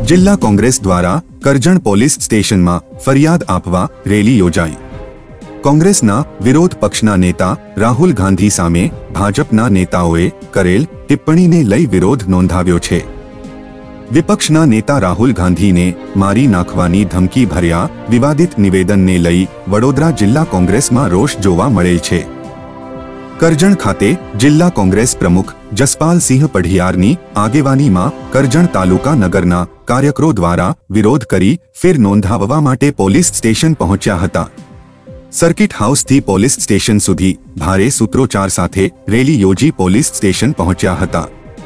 जिल्ला कांग्रेस द्वारा करजण पोलीस स्टेशनमां फरियाद आपवा रेली योजाई। कांग्रेसना विरोध पक्षना नेता राहुल गांधी सामे भाजपना नेताओए करेल टिप्पणीने लई विरोध नोंधाव्यो छे। विपक्षना नेता राहुल गांधीने मारी नाखवानी धमकी भर्या विवादित निवेदनने लई वडोदरा जिल्ला कांग्रेसमां रोष जोवा मळेल छे। करजण खाते जिल्ला कांग्रेस प्रमुख जसपाल सिंह पढ़ियारनी आगेवानीमां करजण तालुका नगरना कार्यकरो द्वारा विरोध करी फेर नोंधाववा माटे पोलीस स्टेशन पहोंच्या हता। सर्किट हाउस थी पोलीस स्टेशन सुधी भारे सूत्रोच्चार साथे रेली योजी पोलीस स्टेशन पहोंच्या हता।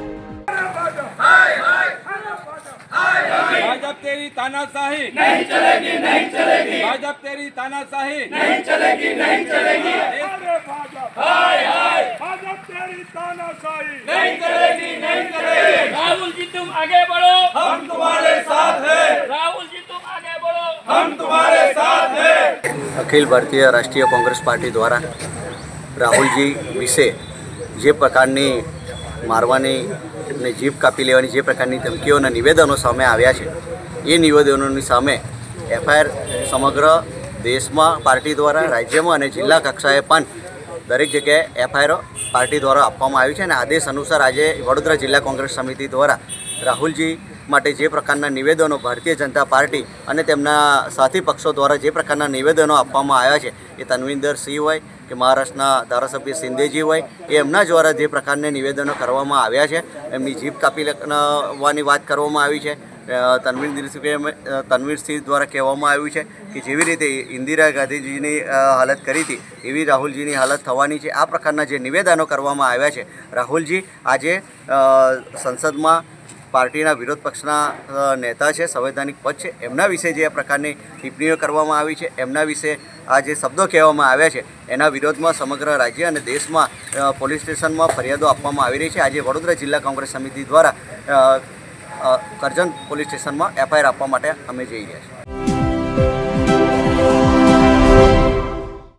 भाजप तेरी तानाशाही नहीं चलेगी, नहीं चलेगी। भाजप तेरी तानाशाही नहीं चलेगी, नहीं चलेगी। हाय हाय भाजप तेरी तानाशाही नहीं चलेगी, नहीं चलेगी। राहुल जी तुम आगे बढ़ो, हम तुम्हारे साथ हैं। राहुल जी तुम आगे बढ़ो, हम तुम्हारे साथ हैं। अखिल भारतीय राष्ट्रीय कांग्रेस पार्टी द्वारा राहुल जी विषे जे प्रकारनी मारवानी ने जीभ कापी लेवानी जे प्रकारनी धमकीओना निवेदनों सामे आव्या छे ए निवेदनोनी सामे एफआईआर समग्र देश में पार्टी द्वारा राज्य में जिला कक्षाए पण दरेक जगह एफआईआर पार्टी द्वारा आपवामां आवी छे अने आदेश अनुसार आज वडोदरा जिला कांग्रेस समिति द्वारा राहुल जी माटे जे प्रकारना निवेदनों भारतीय जनता पार्टी अने तेमना साथी पक्षों द्वारा जे प्रकारना निवेदनों आपवामां आव्या छे ए तन्विंदर सिंह होय कि महाराष्ट्रना धारासभ्य शिंदेजी होय एमना द्वारा जे प्रकारना निवेदनों करवामां आव्या छे एमनी जीभ कापी लेवानी वात करवामां आवी छे। तन्वीर सिंह द्वारा कहेवामां आव्युं छे कि जेवी रीते इंदिरा गांधीजीनी हालत करी थी एवी राहुलजीनी हालत थवानी छे। आ प्रकारना जे निवेदनों करवामां आव्या छे राहुलजी आजे संसदमां पार्टीना विरोध पक्षना नेता है संवैधानिक पद है एमना विषे जे प्रकारनी टिप्पणीओ करवामां आवी छे एमना विषे आ जे शब्दों कहेवामां आव्या छे एना विरोध में समग्र राज्य और देश में पोलीस स्टेशन में फरियादों आपवामां आवी रही है। आज वडोदरा जिला कांग्रेस समिति द्वारा करजण पोलीस स्टेशन में एफआईआर आपवा माटे अमे जई रह्या छीए।